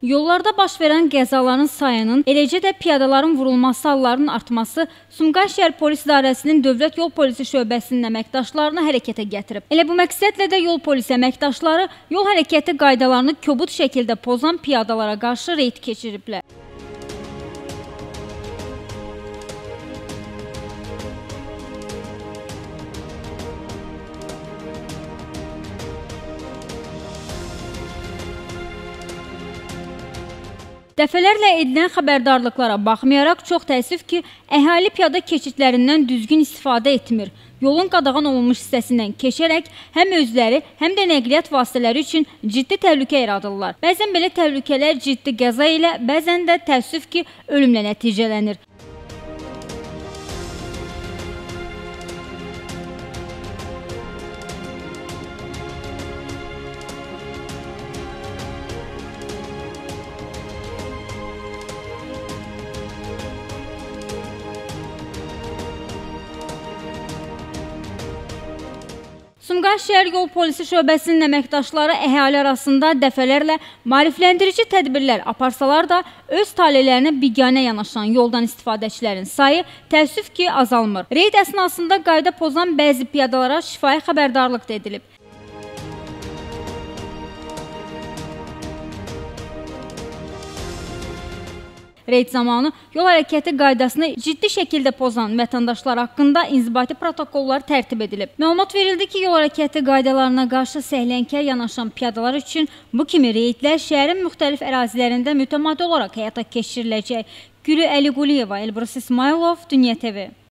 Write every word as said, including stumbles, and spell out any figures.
Yollarda baş verən qəzaların sayının, eləcə də piyadaların vurulması hallarının artması Sumqayıt şəhər polis idarəsinin Dövlət Yol Polisi şöbəsinin əməkdaşlarını hərəkətə gətirib. Elə bu məqsədlə də yol polisi əməkdaşları yol hərəkəti qaydalarını kobud şəkildə pozan piyadalara qarşı reyd keçiriblər. Dəfələrlə edilən xəbərdarlıqlara baxmayaraq, çox təəssüf ki, əhali piyada keçidlərindən düzgün istifadə etmir. Yolun qadağan olunmuş hissəsindən keçərək həm özləri, həm də nəqliyyat vasitələri üçün ciddi təhlükə yaradırlar. Bəzən belə təhlükələr ciddi qəza ilə, bəzən də təəssüf ki, ölümlə nəticələnir. Sumqayıt şəhər yol polisi şöbəsinin əməkdaşları əhali arasında dəfələrlə maarifləndirici tədbirlər aparsalar da, öz talelərinə biganə yanaşan yoldan istifadəçilərin sayı təəssüf ki, azalmır. Reyd əsnasında qayda pozan bəzi piyadalara şifahi xəbərdarlıq da edilib. Reyd zamanı yol hərəkəti qaydasını ciddi şəkildə pozan vətəndaşlar haqqında inzibati protokollar tərtib edilib. Məlumat verildi ki, yol hərəkəti qaydalarına qarşı səhlənkar yanaşan piyadalar üçün bu kimi reydlər şəhərin müxtəlif ərazilərində mütəmadi olaraq həyata keçiriləcək. Gülü Əliquliyeva, Elbrus İsmailov, Dünya T V.